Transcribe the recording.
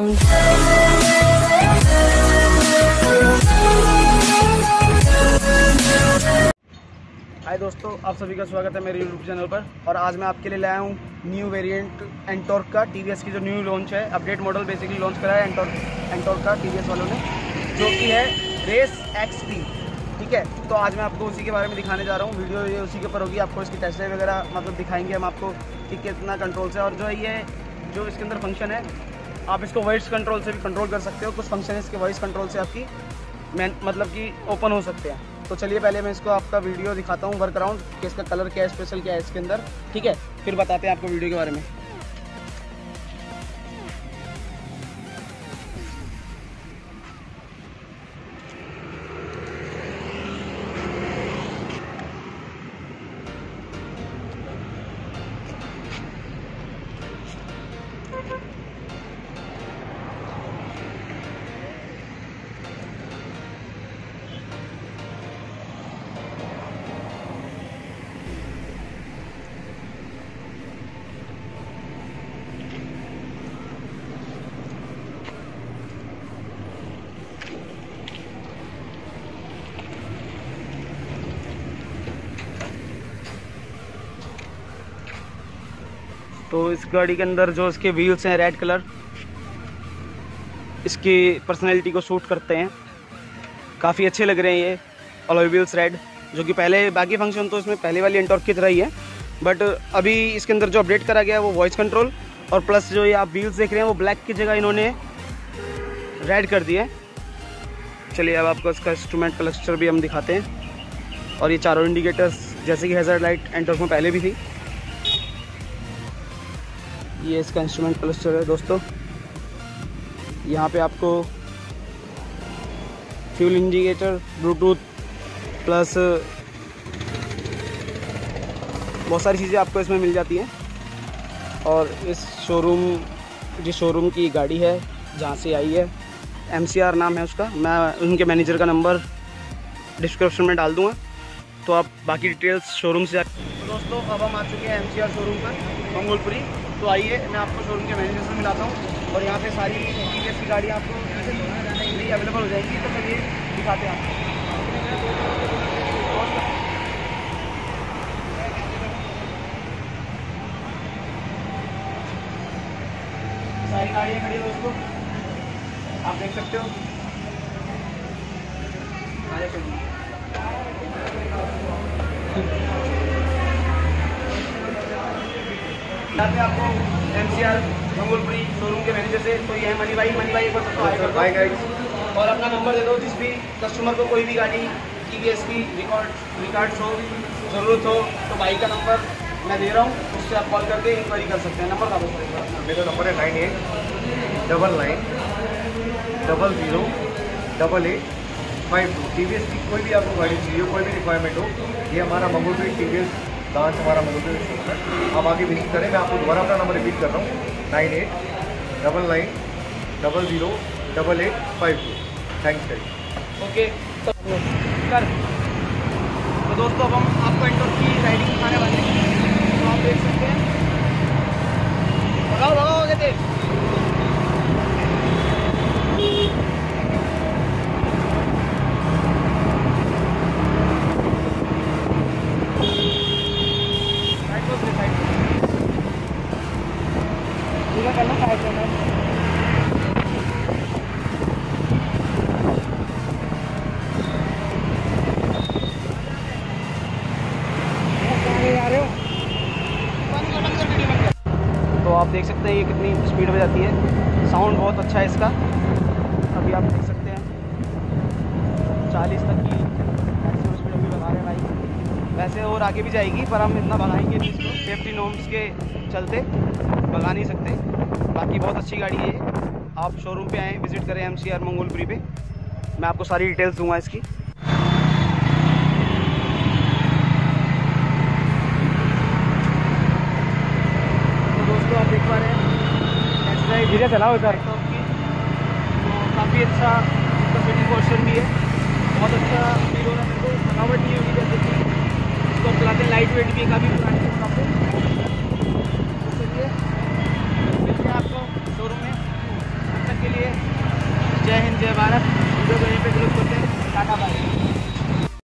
हाय दोस्तों, आप सभी का स्वागत है मेरे यूट्यूब चैनल पर। और आज मैं आपके लिए लाया हूँ न्यू वेरिएंट एंटॉर्क का। टीवीएस की जो न्यू लॉन्च है, अपडेट मॉडल बेसिकली लॉन्च करा है एंटॉर्क का टीवीएस वालों ने, जो कि है रेस XT। ठीक है, तो आज मैं आपको उसी के बारे में दिखाने जा रहा हूँ। वीडियो ये उसी के ऊपर होगी। आपको इसकी टेस्ट ड्राइव वगैरह मतलब दिखाएंगे हम आपको कि कितना कंट्रोल से, और जो है ये जो इसके अंदर फंक्शन है, आप इसको वॉइस कंट्रोल से भी कंट्रोल कर सकते हो। कुछ फंक्शन इसके वॉइस कंट्रोल से आपकी मतलब कि ओपन हो सकते हैं। तो चलिए पहले मैं इसको आपका वीडियो दिखाता हूँ वर्क अराउंड, कि इसका कलर क्या है, स्पेशल क्या है इसके अंदर। ठीक है, फिर बताते हैं आपको वीडियो के बारे में। तो इस गाड़ी के अंदर जो इसके व्हील्स हैं रेड कलर, इसकी पर्सनैलिटी को सूट करते हैं, काफ़ी अच्छे लग रहे हैं ये अलॉय व्हील्स रेड। जो कि पहले बाकी फंक्शन तो इसमें पहले वाली एंटॉर्क की तरह ही है, बट अभी इसके अंदर जो अपडेट करा गया है वो वॉइस कंट्रोल, और प्लस जो ये आप व्हील्स देख रहे हैं वो ब्लैक की जगह इन्होंने रेड कर दिए। चलिए अब आपको इसका इंस्ट्रूमेंट क्लस्टर भी हम दिखाते हैं। और ये चारों इंडिकेटर्स जैसे कि हैज़र्ड लाइट एंटॉर्क में पहले भी थी। ये इसका इंस्ट्रूमेंट क्लस्टर है दोस्तों। यहाँ पे आपको फ्यूल इंडिकेटर, ब्लूटूथ प्लस बहुत सारी चीज़ें आपको इसमें मिल जाती हैं। और इस जिस शोरूम की गाड़ी है जहाँ से आई है, MCR नाम है उसका। मैं उनके मैनेजर का नंबर डिस्क्रिप्शन में डाल दूँगा, तो आप बाकी डिटेल्स शोरूम से। तो दोस्तों अब हम आ चुके हैं MCR शोरूम पर, मंगोलपुरी। तो आइए मैं आपको शोरूम के मैनेजर से मिलाता हूँ, और यहाँ पे सारी टीवीएस की गाड़ियाँ आपको अवेलेबल हो जाएंगी। तो चलिए दिखाते हैं आपको। सारी गाड़ियाँ खड़ी हैं दोस्तों, आप देख सकते हो। यहाँ पे आपको MCR मंगोलपुरी शोरूम के मैनेजर से, तो ये है मनी भाई एक बार सबको हाय कर दो और अपना नंबर दे दो। जिस भी कस्टमर को कोई भी गाड़ी TVS की रिकॉर्ड्स हो, ज़रूरत हो, तो भाई का नंबर मैं दे रहा हूँ, उससे आप कॉल करके इंक्वायरी कर सकते हैं। नंबर का बताइए। मेरा नंबर है 9899008852। TVS की कोई भी आपको गाड़ी चाहिए, कोई भी रिक्वायरमेंट हो, ये हमारा मंगोलपुरी TVS ब्रांच हमारा मंगोलपुरी शोरूम है। आप आगे विजिट करें। मैं आपको दोबारा अपना नंबर रिपीट कर रहा हूँ, 9899008852। थैंक्स करिए। ओके तो दोस्तों अब हम आपको एंटॉर्क की राइडिंग दिखाने वाले हैं। तो आप देख सकते हैं, भगाओ हो गए थे। करना साइड करना। तो आप देख सकते हैं ये कितनी स्पीड में जाती है। साउंड बहुत अच्छा है इसका। अभी आप देख सकते हैं 40 तक की मैक्सिमम स्पीड अभी भगा रहे हैं भाई। वैसे और आगे भी जाएगी, पर हम इतना भगाएंगे नहीं इसको, सेफ्टी नॉर्म्स के चलते भगा नहीं सकते। बाकी बहुत अच्छी गाड़ी है। आप शोरूम पे आएँ, विजिट करें MCR मंगोलपुरी पे। मैं आपको सारी डिटेल्स दूंगा इसकी। तो दोस्तों आप देख पा रहे हैं धीरे चलाओ इधर। तो काफ़ी अच्छा इसका सिटी पोर्शन भी है, बहुत अच्छा फील हो रहा है मेरे को। थकावट नहीं होगी, जैसे कि इसको चलाते हैं, लाइट वेट भी है काफ़ी पुरानी काफ़ी। चलिए मिलते हैं आपको शोरूम में। तब तक के लिए जय हिंद जय भारत। वीडियो को यहीं पे क्लोज करते हैं।